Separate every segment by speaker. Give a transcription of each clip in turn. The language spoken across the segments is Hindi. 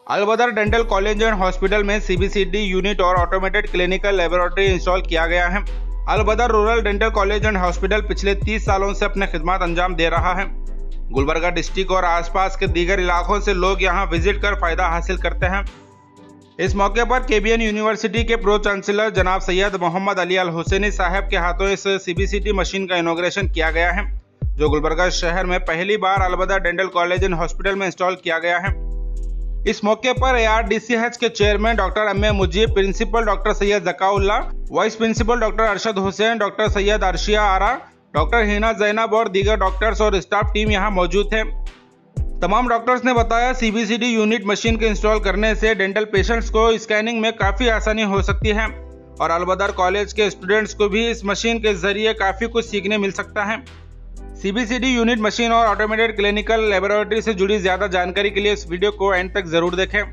Speaker 1: Albadr dental college and hospital में सीबीसीटी यूनिट और ऑटोमेटेड क्लिनिकल लेबोरेटरी इंस्टॉल किया गया है। Albadar rural dental college and hospital पिछले 30 सालों से अपने खिदमत अंजाम दे रहा है। गुलबर्गा डिस्ट्रिक्ट और आसपास के दीगर इलाकों से लोग यहां विजिट कर फायदा हासिल करते हैं। इस मौके पर केबीएन यूनिवर्सिटी के प्रो चांसलर जनाब सैयद मोहम्मद अली अल हुसैनी साहब के हाथों इस सीबीसीटी मशीन का इनॉग्रेशन किया गया है, जो गुलबर्गा शहर में पहली बार Albadar dental college and hospital में इंस्टॉल किया गया है। इस मौके पर ARDCH के chairman doctor M A. Mujeeb, principal doctor Syed Zakaulla, vice principal doctor Arshad Hussain, doctor Syed Arshiya Ara, doctor Hina Zainab और दीगर डॉक्टर्स और स्टाफ टीम यहां मौजूद थे। तमाम डॉक्टर्स ने बताया सीबीसीटी यूनिट मशीन के इंस्टॉल करने से डेंटल पेशेंट्स को स्कैनिंग में काफ़ी आसानी हो सकती है और अलबदर कॉलेज के स्टूडेंट्स को भी इस मशीन के जरिए काफ़ी कुछ सीखने मिल सकता है। सीबीसीटी यूनिट मशीन और ऑटोमेटेड क्लिनिकल लेबोरेटरी से जुड़ी ज़्यादा जानकारी के लिए इस वीडियो को एंड तक ज़रूर देखें।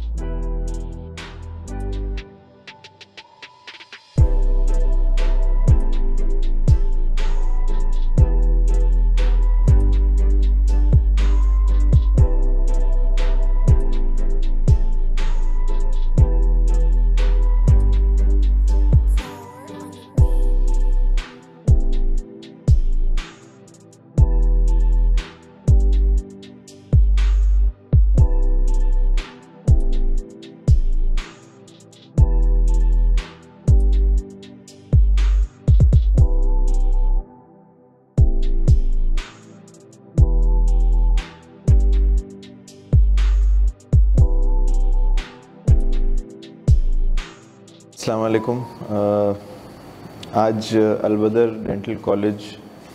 Speaker 2: अस्सलाम वालेकुम। आज अलबदर डेंटल कॉलेज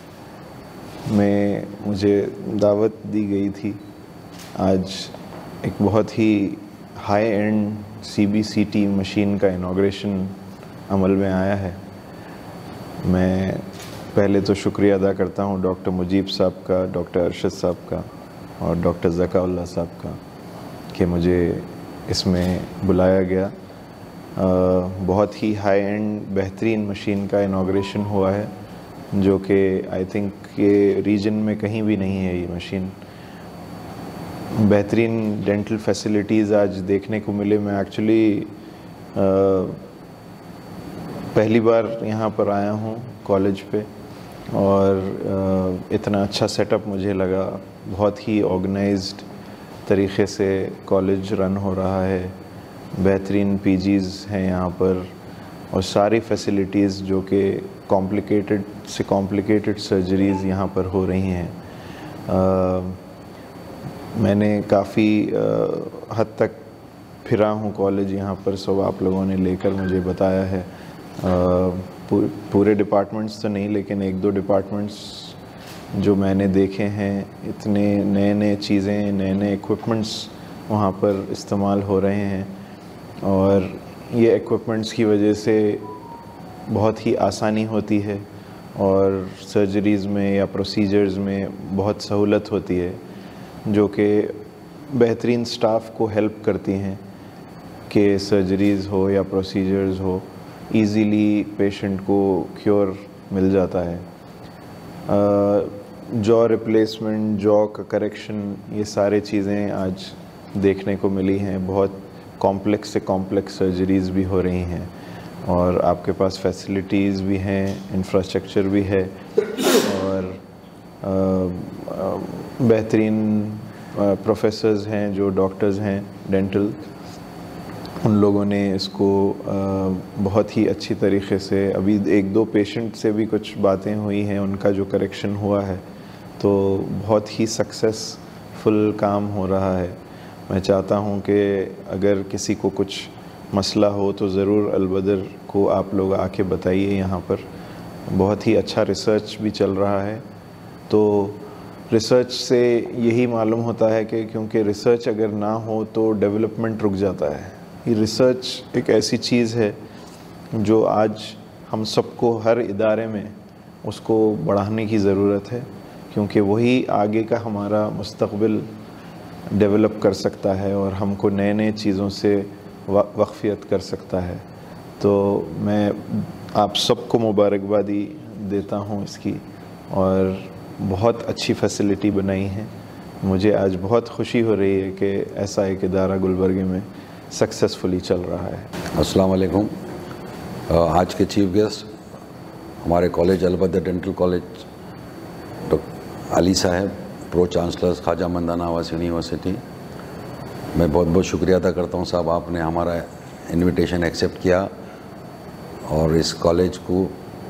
Speaker 2: में मुझे दावत दी गई थी। आज एक बहुत ही हाई एंड सीबीसीटी मशीन का इनॉग्रेशन अमल में आया है। मैं पहले तो शुक्रिया अदा करता हूँ डॉक्टर मुजीब साहब का, डॉक्टर अरशद साहब का और डॉक्टर जकाउल्ला साहब का कि मुझे इसमें बुलाया गया। बहुत ही हाई एंड बेहतरीन मशीन का इनॉग्रेशन हुआ है, जो कि आई थिंक ये रीजन में कहीं भी नहीं है। ये मशीन बेहतरीन डेंटल फैसिलिटीज़ आज देखने को मिले। मैं एक्चुअली पहली बार यहाँ पर आया हूँ कॉलेज पे और इतना अच्छा सेटअप मुझे लगा। बहुत ही ऑर्गेनाइज्ड तरीक़े से कॉलेज रन हो रहा है। बेहतरीन पीजीज़ हैं यहाँ पर और सारी फैसिलिटीज़ जो कि कॉम्प्लिकेटेड से कॉम्प्लिकेटेड सर्जरीज़ यहाँ पर हो रही हैं। मैंने काफ़ी हद तक फिरा हूँ कॉलेज यहाँ पर, सब आप लोगों ने लेकर मुझे बताया है। पूरे डिपार्टमेंट्स तो नहीं, लेकिन एक दो डिपार्टमेंट्स जो मैंने देखे हैं, इतने नए नए चीज़ें, नए नए इक्विपमेंट्स वहाँ पर इस्तेमाल हो रहे हैं और ये इक्विपमेंट्स की वजह से बहुत ही आसानी होती है और सर्जरीज़ में या प्रोसीजर्स में बहुत सहूलत होती है, जो कि बेहतरीन स्टाफ को हेल्प करती हैं कि सर्जरीज़ हो या प्रोसीजर्स हो, इजीली पेशेंट को क्योर मिल जाता है। जॉ रिप्लेसमेंट, जॉ का करेक्शन, ये सारी चीज़ें आज देखने को मिली हैं। बहुत कॉम्प्लेक्स से कॉम्प्लेक्स सर्जरीज़ भी हो रही हैं और आपके पास फैसिलिटीज़ भी हैं, इंफ्रास्ट्रक्चर भी है और बेहतरीन प्रोफेसर्स हैं जो डॉक्टर्स हैं डेंटल। उन लोगों ने इसको बहुत ही अच्छी तरीक़े से, अभी एक दो पेशेंट से भी कुछ बातें हुई हैं, उनका जो करेक्शन हुआ है, तो बहुत ही सक्सेसफुल काम हो रहा है। मैं चाहता हूं कि अगर किसी को कुछ मसला हो तो ज़रूर अलबदर को आप लोग आके बताइए। यहाँ पर बहुत ही अच्छा रिसर्च भी चल रहा है। तो रिसर्च से यही मालूम होता है कि क्योंकि रिसर्च अगर ना हो तो डेवलपमेंट रुक जाता है। ये रिसर्च एक ऐसी चीज़ है जो आज हम सबको, हर इदारे में उसको बढ़ाने की ज़रूरत है, क्योंकि वही आगे का हमारा मुस्तक़बिल डेवलप कर सकता है और हमको नए नए चीज़ों से वाक़फ़ियत कर सकता है। तो मैं आप सबको मुबारकबादी देता हूँ इसकी, और बहुत अच्छी फैसिलिटी बनाई है मुझे आज बहुत खुशी हो रही है कि ऐसा एक इदारा गुलबर्गे में सक्सेसफुली चल रहा है।
Speaker 3: अस्सलाम वालेकुम। आज के चीफ गेस्ट हमारे college Albadar dental college doctor Ali साहब, प्रो चांसलर ख्वाजा मंदाना आवास यूनिवर्सिटी। मैं बहुत बहुत शुक्रिया अदा करता हूँ साहब, आपने हमारा इनविटेशन एक्सेप्ट किया और इस कॉलेज को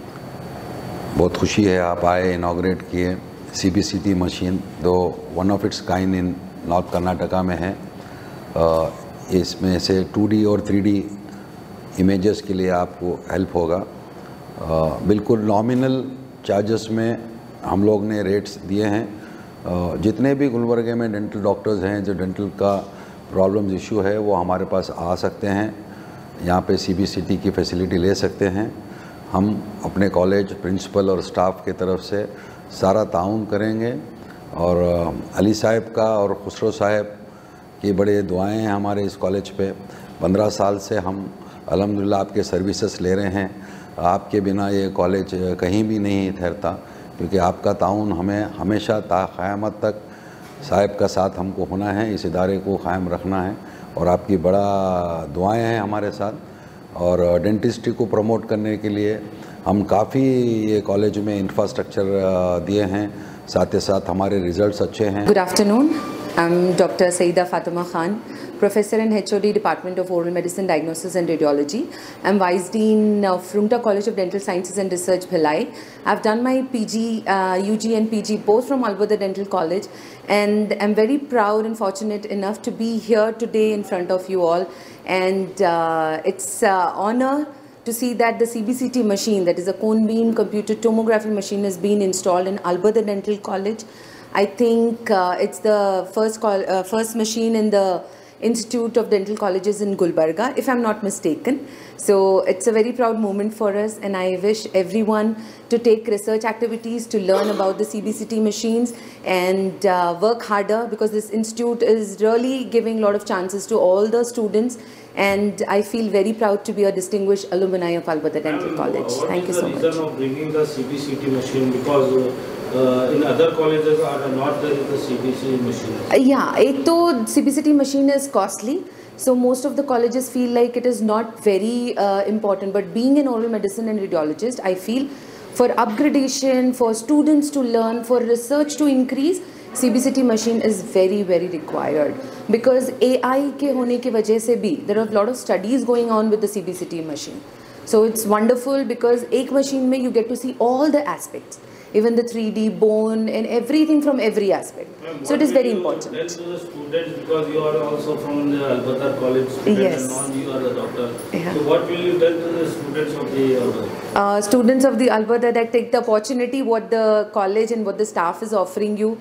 Speaker 3: बहुत खुशी है आप आए, इनाग्रेट किए। CBCT मशीन दो one of its kind in north Karnataka में है। इसमें से 2D और 3D इमेजेस के लिए आपको हेल्प होगा। बिल्कुल नॉमिनल चार्जेस में हम लोग ने रेट्स दिए हैं। जितने भी गुलबर्गे में डेंटल डॉक्टर्स हैं जो डेंटल का प्रॉब्लम्स इशू है वो हमारे पास आ सकते हैं, यहाँ पे CBCT की फैसिलिटी ले सकते हैं। हम अपने कॉलेज प्रिंसिपल और स्टाफ के तरफ से सारा ताउन करेंगे और अली साहब का और खुसरो साहब की बड़े दुआएं हैं हमारे इस कॉलेज पे। 15 साल से हम अल्हम्दुलिल्लाह आपके सर्विसेज ले रहे हैं। आपके बिना ये कॉलेज कहीं भी नहीं ठहरता, क्योंकि आपका ताउन हमें हमेशा ता क़यामत तक साहब का साथ हमको होना है, इस इदारे को क़ायम रखना है और आपकी बड़ा दुआएं हैं हमारे साथ। और डेंटिस्ट्री को प्रमोट करने के लिए हम काफ़ी ये कॉलेज में इंफ्रास्ट्रक्चर दिए हैं, साथ ही साथ हमारे रिजल्ट्स अच्छे हैं।
Speaker 4: Good afternoon. I'm Dr. Saida Fatima Khan, Professor and HOD Department of Oral Medicine, Diagnosis and Radiology. I'm Vice Dean of Rumta College of Dental Sciences and Research, Bhilai. I've done my PG, UG and PG both from Albadar Dental College, and I'm very proud and fortunate enough to be here today in front of you all. And it's an honor to see that the CBCT machine, that is a cone beam computed tomography machine, has been installed in Albadar Dental College. I think it's the first machine in the Institute of Dental Colleges in Gulbarga, if I'm not mistaken. So it's a very proud moment for us, and I wish everyone to take research activities to learn about the CBCT machines and work harder, because this institute is really giving a lot of chances to all the students, and I feel very proud to be a distinguished alumni of Albadar Dental College. Thank you so much.
Speaker 5: What is the reason of bringing the CBCT machine? Because in other colleges are not there the CBCT machine.
Speaker 4: Yeah, एक तो CBCT machine is costly, so most of the colleges feel like it is not very important. But being an oral medicine and radiologist, I feel for upgradation, for students to learn, for research to increase, CBCT machine is very required, because AI के होने की वजह से भी there are a lot of studies going on with the CBCT machine. So it's wonderful because एक machine में you get to see all the aspects, even the 3D bone and everything from every aspect. So it is very important.
Speaker 5: Tell to the students, because you are also from the Albadar College student,
Speaker 4: Yes.
Speaker 5: and now you are a doctor.
Speaker 4: Yeah.
Speaker 5: So what will you tell to the students of the Albadar?
Speaker 4: Students of the Albadar, that take the opportunity what the college and what the staff is offering you.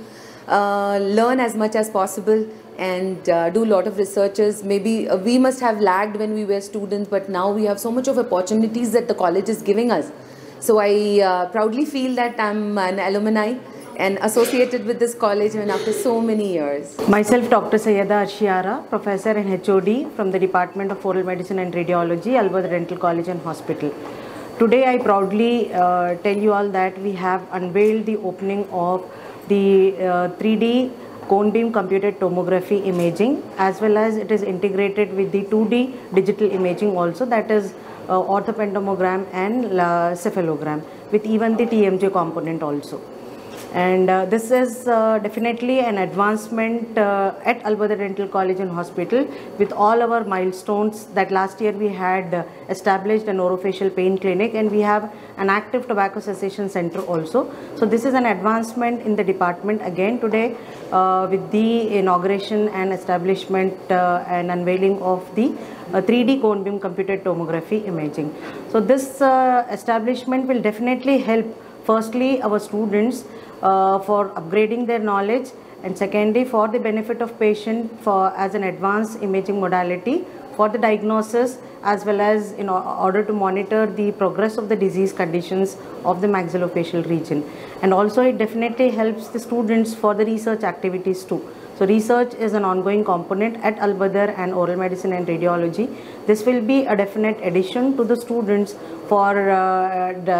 Speaker 4: Learn as much as possible and do a lot of researches. Maybe we must have lagged when we were students, but now we have so much of opportunities that the college is giving us. So I proudly feel that I'm an alumni and associated with this college and after so many years.
Speaker 6: Myself, Dr. Sayyeda Ashiara, Professor and HOD from the Department of Oral Medicine and Radiology, Albadar Dental College and Hospital. Today I proudly tell you all that we have unveiled the opening of the 3D cone beam computed tomography imaging, as well as it is integrated with the 2D digital imaging also, that is orthopentomogram and cephalogram, with even the TMJ component also. And this is definitely an advancement at Albadar Dental College and Hospital, with all our milestones. That last year we had established an orofacial pain clinic, and we have an active tobacco cessation center also. So this is an advancement in the department again today, with the inauguration and establishment and unveiling of the 3D cone beam computed tomography imaging. So this establishment will definitely help, firstly, our students for upgrading their knowledge, and secondly for the benefit of patient for as an advanced imaging modality for the diagnosis, as well as in order to monitor the progress of the disease conditions of the maxillofacial region. And also it definitely helps the students for the research activities too. So research is an ongoing component at Albadar and Oral Medicine and Radiology. This will be a definite addition to the students for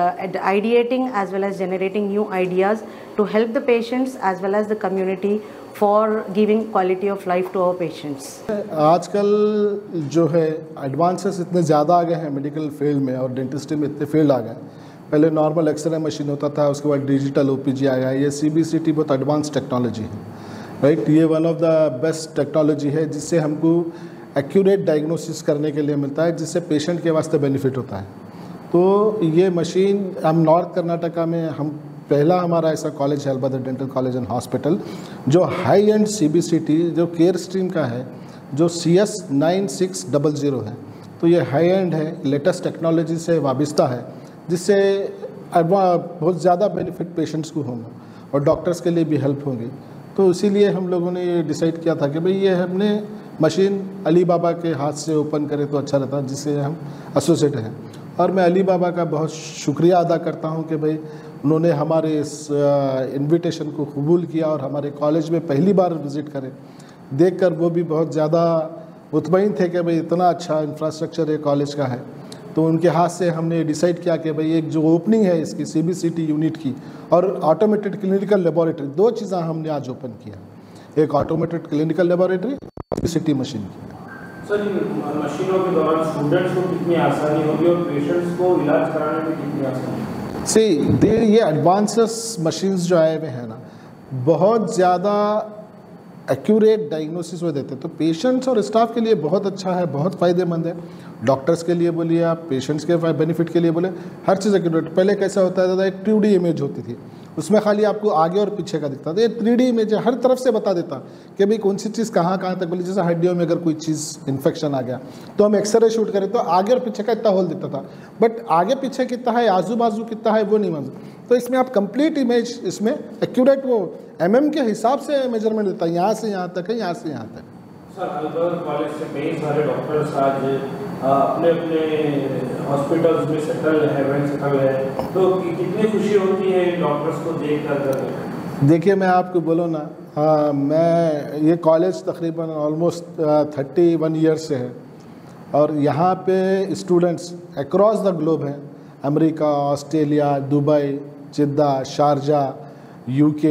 Speaker 6: ideating as well as generating new ideas to help the patients as well as the community for giving quality of life to our patients.
Speaker 7: आजकल जो है एडवांसेस इतने ज़्यादा आ गए हैं मेडिकल फील्ड में और डेंटिस्ट्री में इतने फील्ड आ गए। पहले नॉर्मल एक्सरे मशीन होता था, उसके बाद डिजिटल ओपीजी आया। ये CBCT बहुत एडवांस टेक्नोलॉजी है, राइट। ये one of the best technology है जिससे हमको एक्यूरेट डायग्नोसिस करने के लिए मिलता है, जिससे पेशेंट के वास्ते बेनिफिट होता है। तो ये मशीन हम नॉर्थ कर्नाटका में पहला हमारा ऐसा कॉलेज है Albadar dental college and hospital, जो हाई एंड CBCT जो केयर स्ट्रीम का है, जो CS 9600 है। तो ये हाई एंड है, लेटेस्ट टेक्नोलॉजी से वाबस्ता है, जिससे बहुत ज़्यादा बेनिफिट पेशेंट्स को होंगे और डॉक्टर्स के लिए भी हेल्प होगी। तो इसीलिए हम लोगों ने ये डिसाइड किया था कि भाई ये हमने मशीन अली बाबा के हाथ से ओपन करें तो अच्छा रहता, जिससे हम एसोसिएट हैं। और मैं अली बाबा का बहुत शुक्रिया अदा करता हूँ कि भाई उन्होंने हमारे इस इनविटेशन को कबूल किया और हमारे कॉलेज में पहली बार विज़िट करें। देखकर वो भी बहुत ज़्यादा मुतमईन थे कि भाई इतना अच्छा इंफ्रास्ट्रक्चर ये कॉलेज का है। तो उनके हाथ से हमने डिसाइड किया कि भाई एक जो ओपनिंग है इसकी CBCT यूनिट की और ऑटोमेटेड क्लिनिकल लेबॉरेटरी, दो चीज़ें हमने आज ओपन किया, एक automated clinical laboratory, CBCT machine की।
Speaker 5: सर, इन मशीनों के दौरान स्टूडेंट्स को कितनी आसानी होगी और पेशेंट्स को इलाज कराने में कितनी आसानी?
Speaker 7: ये एडवांसेस मशीन्स जो आए हुए हैं ना, बहुत ज़्यादा एक्यूरेट डायग्नोसिस वो देते हैं। तो पेशेंट्स और स्टाफ के लिए बहुत अच्छा है, बहुत फ़ायदेमंद है। डॉक्टर्स के लिए बोलिए आप, पेशेंट्स के बेनिफिट के लिए बोले, हर चीज़ एक्यूरेट। पहले कैसा होता था, एक 2D इमेज होती थी, उसमें खाली आपको आगे और पीछे का दिखता था। ये 3D इमेज हर तरफ से बता देता कि भाई कौन सी चीज़ कहाँ कहाँ तक बोली। जैसे हड्डियों में अगर कोई चीज़ इन्फेक्शन आ गया तो हम एक्सरे शूट करें तो आगे और पीछे का इतना होल देता था, बट आगे पीछे कितना है, आजू बाजू कितना है, वो नहीं मालूम। तो इसमें आप कंप्लीट इमेज, इसमें एक्यूरेट वो MM के हिसाब से मेजरमेंट देता है, यहाँ से यहाँ तक है, यहाँ से यहाँ तक।
Speaker 5: सर, अलबदा कॉलेज से कई सारे डॉक्टर्स आज अपने अपने हॉस्पिटल्स में सेटल है, तो कितनी खुशी होती है इन डॉक्टर्स को देख कर?
Speaker 7: देखिए मैं आपको बोलूँ ना, मैं ये कॉलेज तकरीबन ऑलमोस्ट 31 ईयर्स से है और यहाँ पे स्टूडेंट्स अक्रॉस द ग्लोब हैं, America, Australia, Dubai, Jeddah, Sharjah, UK,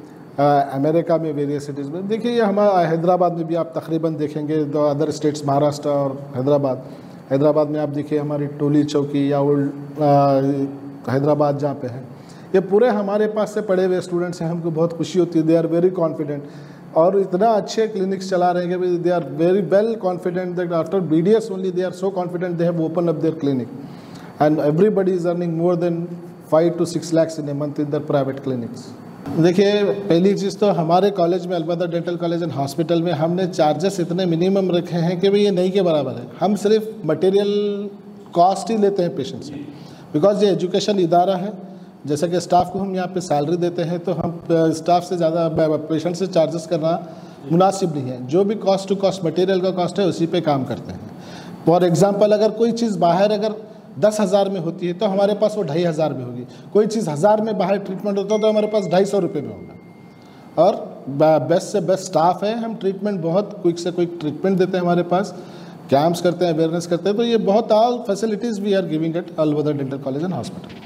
Speaker 7: America में वेरियस सिटीज़ में। देखिए ये हमारा हैदराबाद में भी आप तकरीबन देखेंगे, दो अदर स्टेट्स महाराष्ट्र और हैदराबाद में आप देखिए हमारी टोली चौकी या ओल्ड हैदराबाद जहाँ पे है, ये पूरे हमारे पास से पढ़े हुए स्टूडेंट्स हैं। हमको बहुत खुशी होती है, दे आर वेरी कॉन्फिडेंट और इतना अच्छे क्लिनिक्स चला रहे हैं कि they are very well confident that after BDS only they are so confident they have open up their clinic and everybody is earning more than 5 to 6 lakhs in a month in their private clinics. देखिए पहली चीज़ तो हमारे कॉलेज में Albadar dental college and hospital में हमने चार्जेस इतने मिनिमम रखे हैं कि भाई ये नहीं के बराबर है। हम सिर्फ मटेरियल कॉस्ट ही लेते हैं पेशेंट से, बिकॉज ये एजुकेशन इदारा है। जैसे कि स्टाफ को हम यहाँ पे सैलरी देते हैं तो हम स्टाफ से ज़्यादा पेशेंट से चार्जेस करना मुनासिब नहीं है। जो भी कॉस्ट टू कॉस्ट मटेरियल का कॉस्ट है उसी पे काम करते हैं। फॉर एग्जांपल अगर कोई चीज़ बाहर अगर 10,000 में होती है तो हमारे पास वो 2,500 में होगी। कोई चीज़ 1000 में बाहर ट्रीटमेंट होता है तो हमारे पास 250 रुपये में होगा। और बेस्ट से बेस्ट स्टाफ है, हम ट्रीटमेंट बहुत क्विक से क्विक ट्रीटमेंट देते हैं, हमारे पास कैंप्स करते हैं, अवेयरनेस करते हैं। तो ये बहुत all facilities we are giving at Albadar dental college and hospital.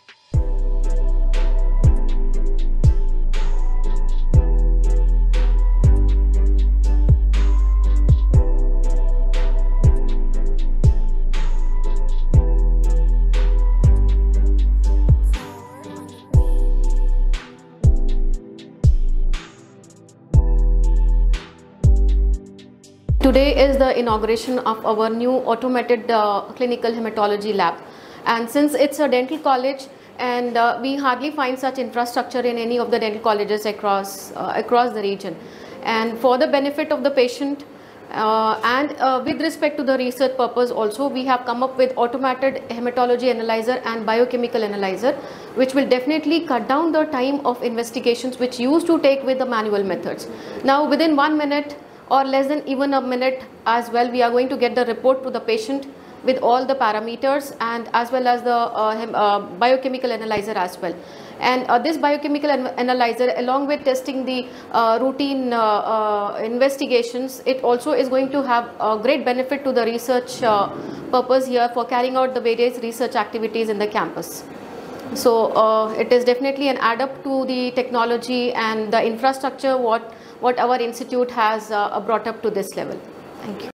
Speaker 8: Today is the inauguration of our new automated clinical hematology lab, and since it's a dental college and we hardly find such infrastructure in any of the dental colleges across the region, and for the benefit of the patient and with respect to the research purpose also, we have come up with automated hematology analyzer and biochemical analyzer, which will definitely cut down the time of investigations which used to take with the manual methods. Now within 1 minute or less than even a minute as well, we are going to get the report to the patient with all the parameters and as well as the biochemical analyzer as well. And this biochemical analyzer, along with testing the routine investigations, it also is going to have a great benefit to the research purpose here for carrying out the various research activities in the campus. So it is definitely an add up to the technology and the infrastructure what what our institute has brought up to this level. Thank you.